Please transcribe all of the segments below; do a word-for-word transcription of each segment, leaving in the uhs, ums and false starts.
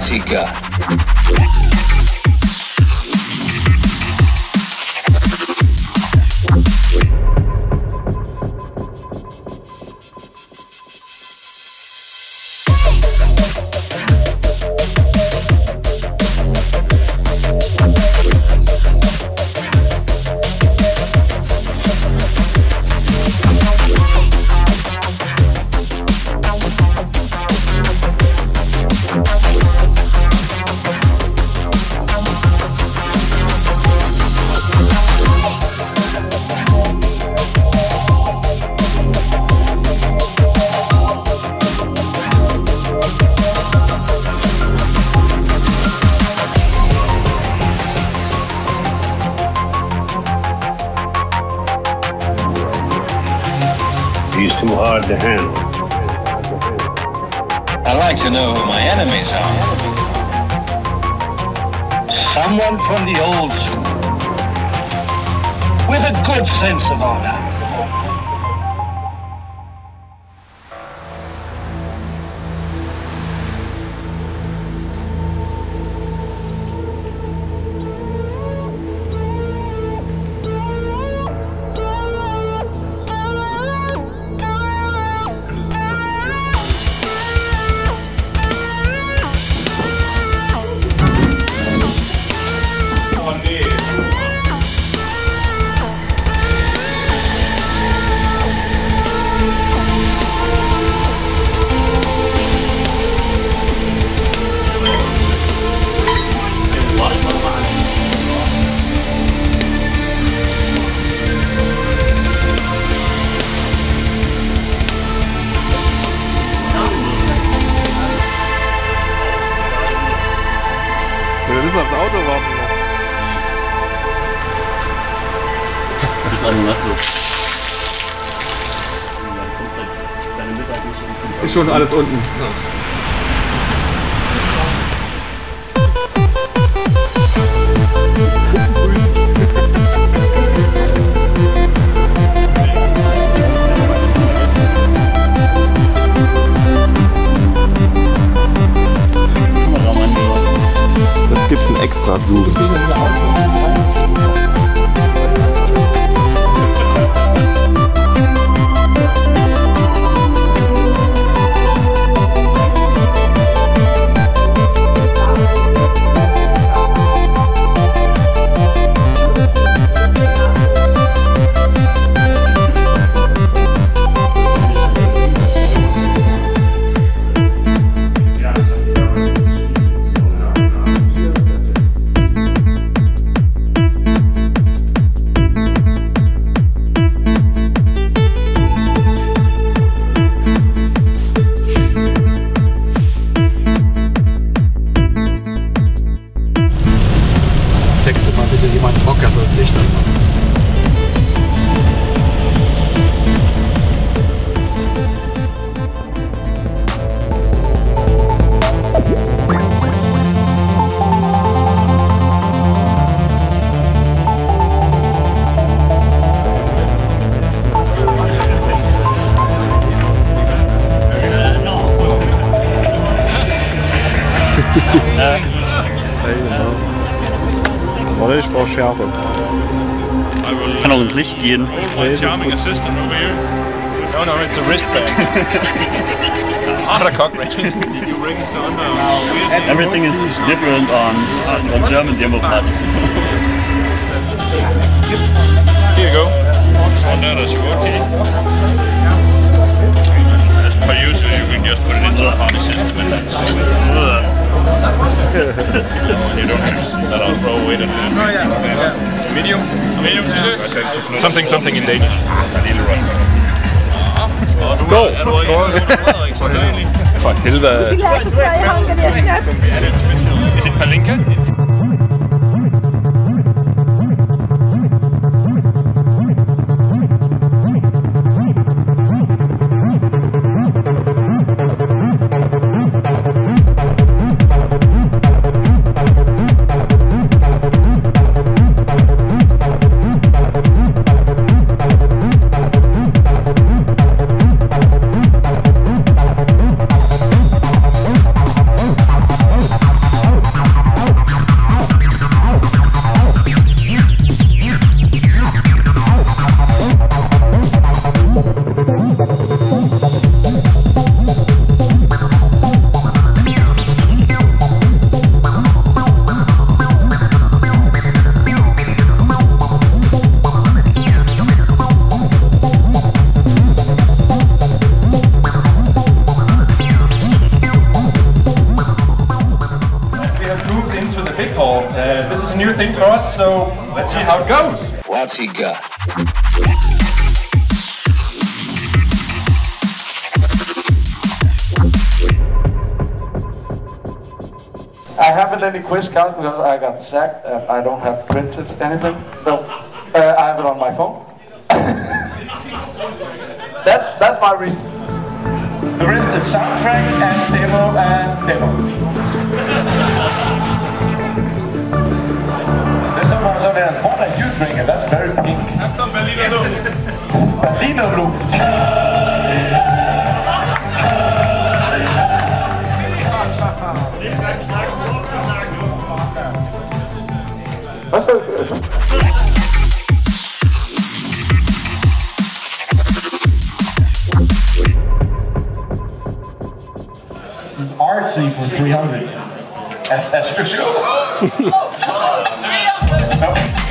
neunziger. He's too hard to handle. I'd like to know who my enemies are. Someone from the old school, with a good sense of honor. Wir müssen aufs Auto warten. Bis an den Lasso. Ist schon alles unten. Es gibt einen extra Zoom. Texte mal bitte jemand Bock, dass das Licht anmacht. Warte, ich brauche Schärfe. Kann auch ins Licht gehen. Nee, ist gut. No, no, it's a wristband. It's not a cock ring. Everything is different on, on German demo parties. Here you go. One there, that's your key. As per usual, you can just put it into the party system and that's you don't have to see that. I'll throw away the oh, yeah. Yeah. Medium? Medium to do? Something, something in Danish. Skål! Skål! For helvede! Is it Palinka? a new thing for us, so let's see how it goes. What's he got? I haven't any quiz cards because I got sacked and I don't have printed anything. So uh, I have it on my phone. that's that's my reason. The rest is soundtrack and demo and demo. There's someone over there. What are you drinking? That's very pink. That's some Berliner Luft. Berliner Luft. That's very good. Artsy for three hundred. As, as usual. No.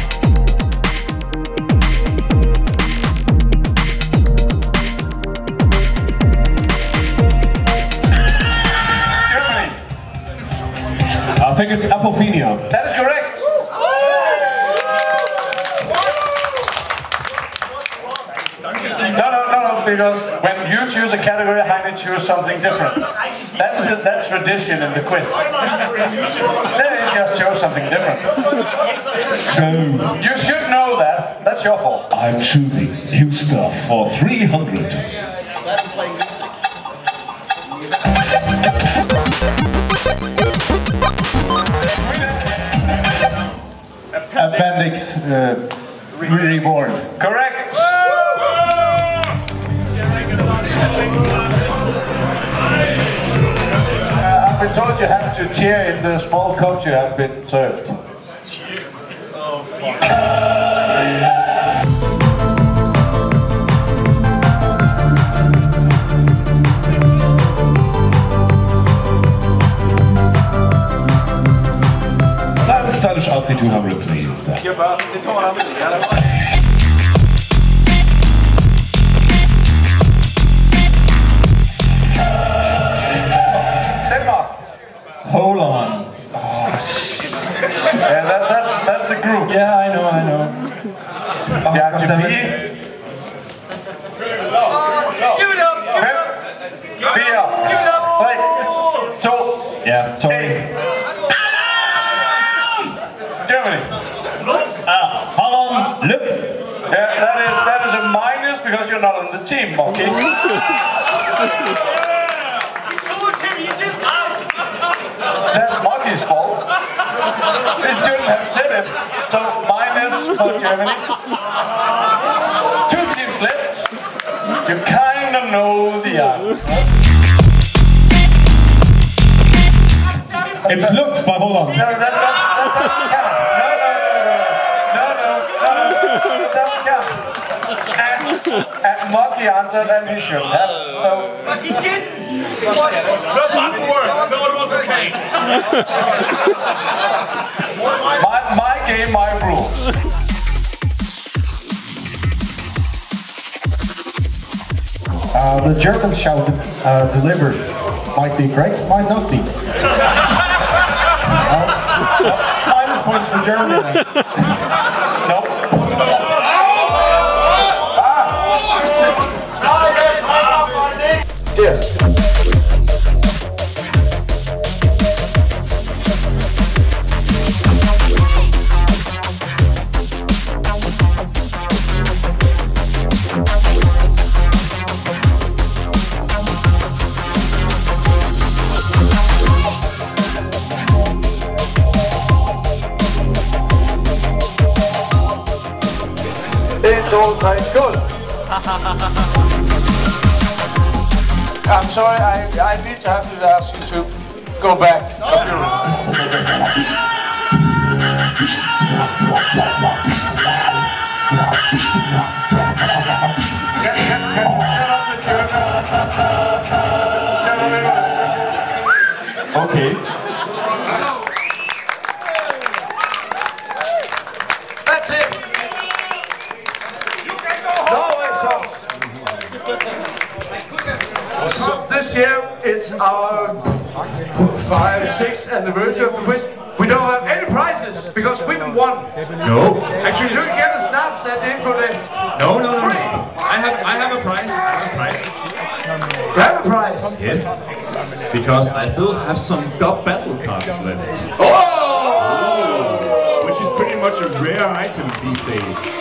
Germany. I think it's Apophenia. That is correct. No, no, no, no, because when you choose a category, Heine choose something different. That's the, that's tradition in the quiz. Then you just chose something different. So, You should know that. That's your fault. I'm choosing new stuff for three hundred. Appendix uh, reborn. Correct. Uh, I've been told you have to cheer if the small coach you have been served. Oh, fuck. Stylish R C two hundred, please. Denmark. Hold on. Yeah, that, that's, that's the group. Yeah, I know, I know. You have to be. Give it up! Give it up! Fire. Give it up! Three. Two. Yeah, sorry. Eight. Germany. Ah, Holland, Lux. Yeah, that is that is a minus because you're not on the team, Monkey. You told him you just asked! That's Monkey's fault. He shouldn't have said it. So minus for Germany. Two teams left. You kinda know the answer. It's Lux by Holland. No, that, that, that doesn't count. No, no, no, no, no, no, no, no, that doesn't count. And, and Monkey answered and he shouldn't have. So, But he didn't! The button worked, so it was okay. my, my game, my rules. Uh, the German shout uh, delivered might be correct, might not be. uh, minus points for Germany then. Nope. Cheers. It's all time good. I'm sorry, I, I need to have to ask you to go back a few rounds. Can, can, can you shut up the German? Shut up the Okay. That's it. No, it's so this year it's our Five, six anniversary of the quiz. We don't have any prizes because Sweden won. No. Actually, you can get a snaps at the intro desk. No, no, no, no. I have, I have a prize. I have a prize. You have a prize? Yes. Because I still have some dub battle cards left. Oh! Which is pretty much a rare item these days.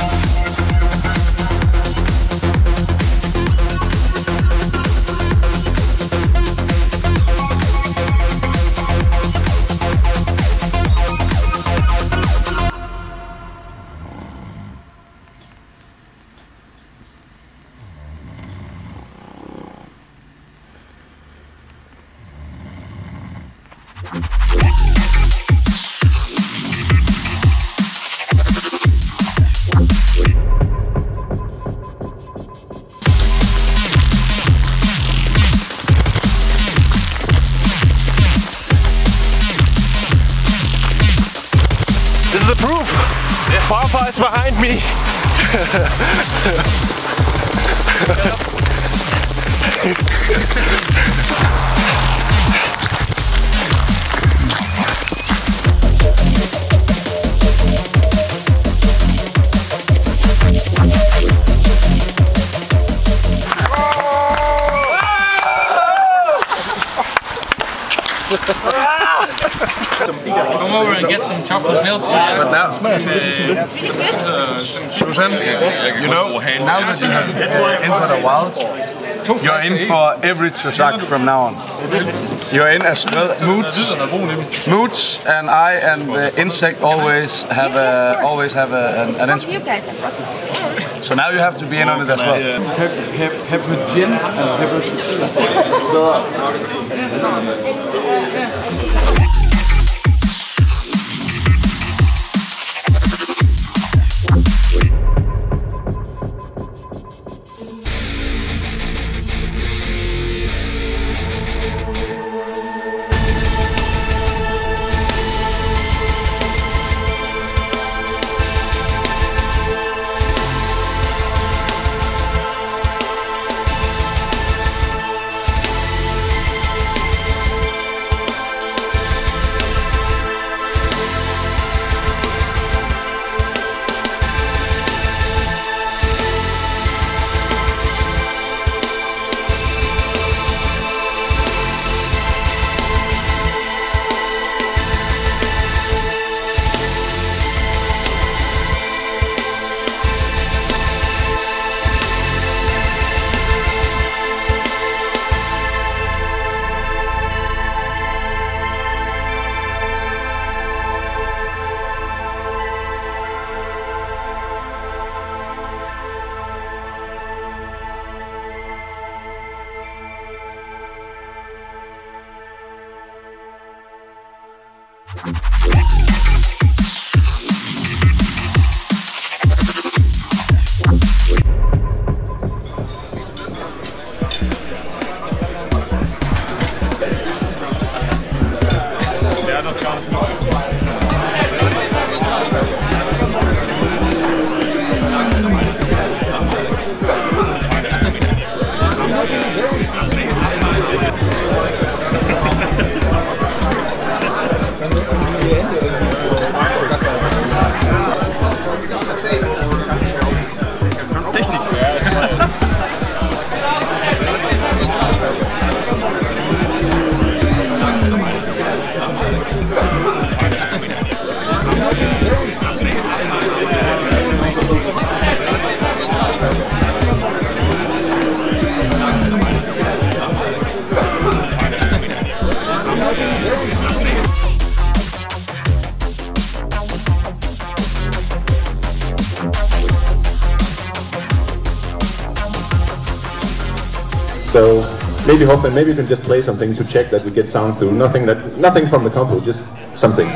This is the proof. Fafa is behind me. Come over and get some chocolate milk. But now, uh, Susan, you know, now that you have entered the wild, you're in for every Trazak from now on. You're in as well. Moods, Moods, and I and the insect always have a always have a, an, an insect. So now you have to be in on it as well. Pep, pep, pepper gin and pepper. So maybe hope and maybe you can just play something to check that we get sound through. Nothing that nothing from the compo, just something.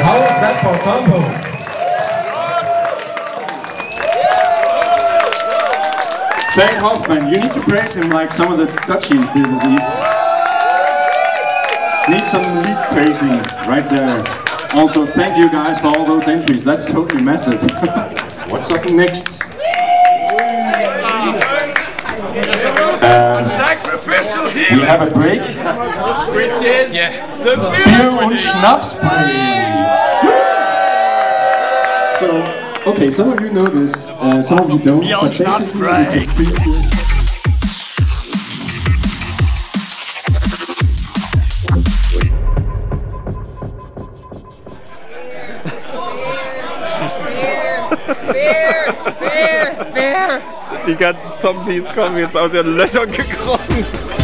How was that for combo? Thank Hoffman. You need to praise him like some of the Dutchies did at least. Need some lead praising right there. Also, thank you guys for all those entries. That's totally massive. What's up next? Um, Sacrificial we have a break. Yeah. The Bier und Schnaps break. So, okay, some of you know this, uh, some of you don't. Bier But und Schnaps basically, it's a free beer. Bär, Bär, Bär. Die ganzen Zombies kommen jetzt aus ihren Löchern gekrochen.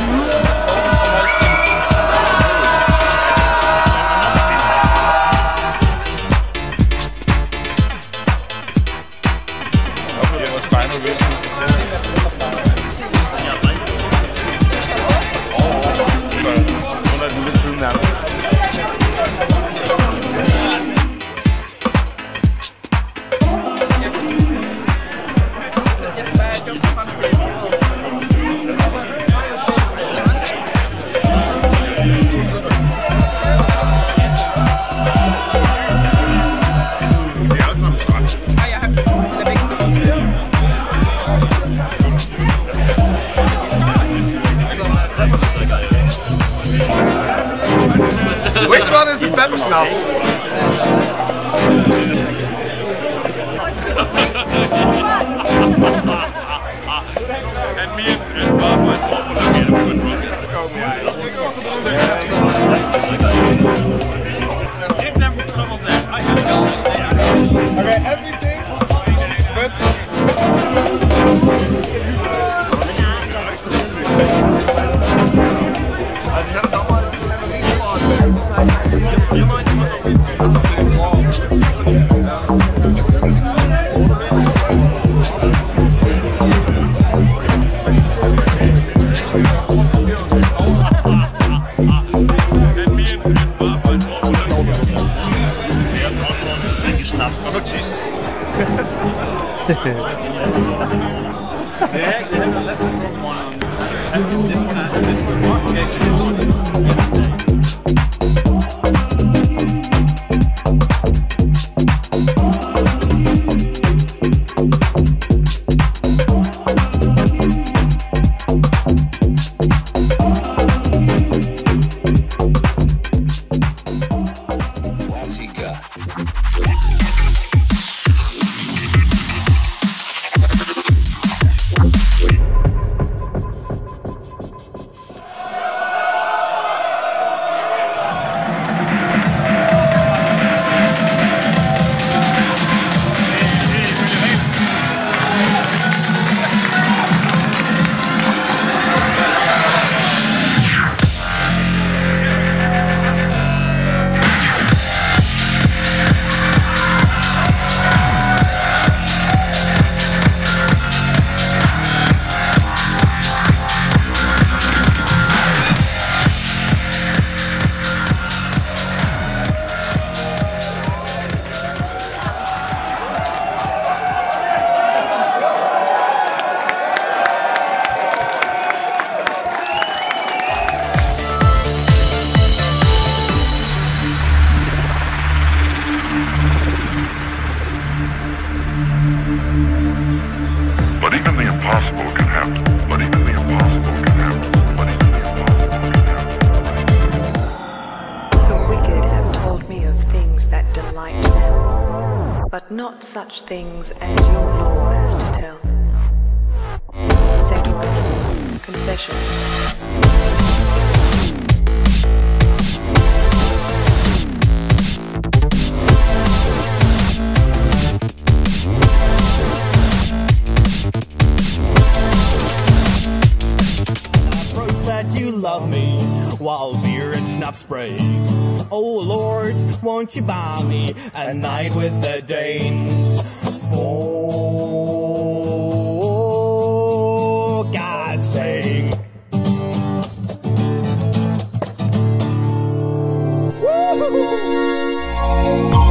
Which one is the pepper schnapps? And me and Bob went home and made a good run. Give them some of that. I have it. Okay, everything but Oh, Jesus. What's he got? But even the impossible can happen. But even the impossible can happen. But even the impossible can happen. The wicked have told me of things that delight them, but not such things as your law has to tell. Saint Augustine, Confessions. That you love me while beer and schnapps break. Oh Lord, won't you buy me a night with the Danes? For God's sake. Woo-hoo-hoo.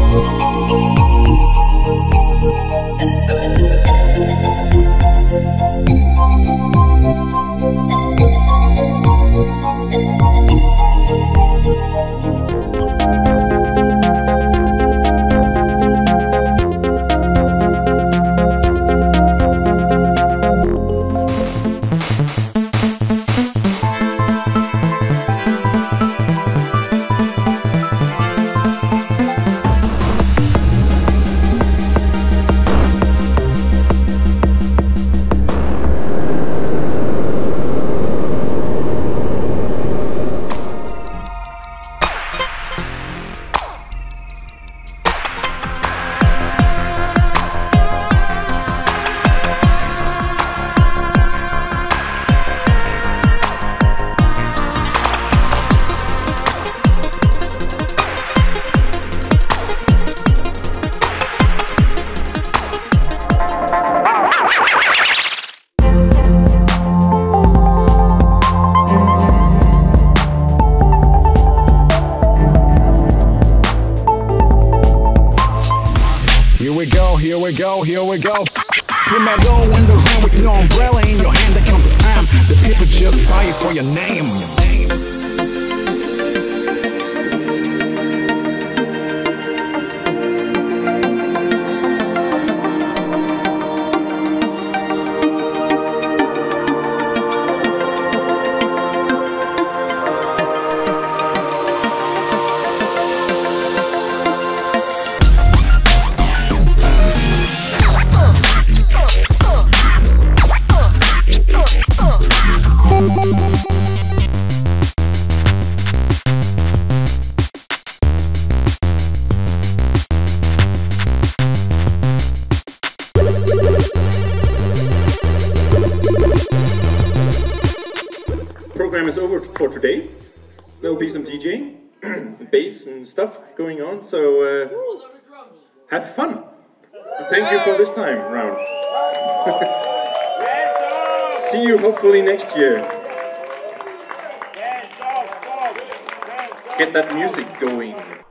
go. Primero in the room with no umbrella in your hand, there comes a time the people just buy you for your name. Program is over for today. There will be some DJing, bass and stuff going on, so uh, have fun. And thank you for this time round. See you hopefully next year. Get that music going.